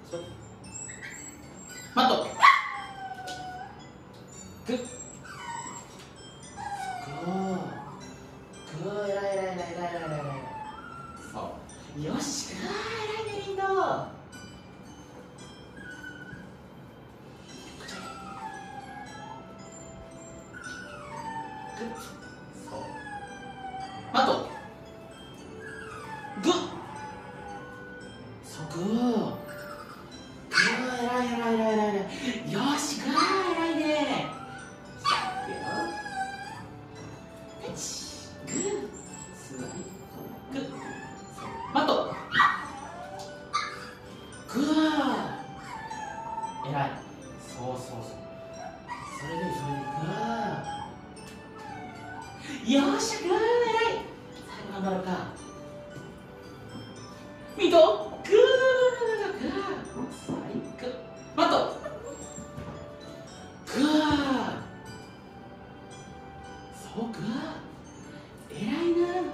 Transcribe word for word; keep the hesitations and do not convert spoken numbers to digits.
そう。マット。グッ。グー。グー、えらいえらいえらいえらいえらいえらい。そう。よし、グー、えらいね、リンド。グッ。そう。マット。グッ。そう、グー。グー、えらいえらいえらいえらいえらい。よし、グー、えらいね。さあ、いくよ。はち、グー。座り。グッ。そう。マット。グー。えらい。そうそうそう。それでいい、それでいい。グー。よっしゃ、グー、えらい。最後頑張ろうか。ミート。グー。グー。最高。マット。グー。そう、グー。えらいな、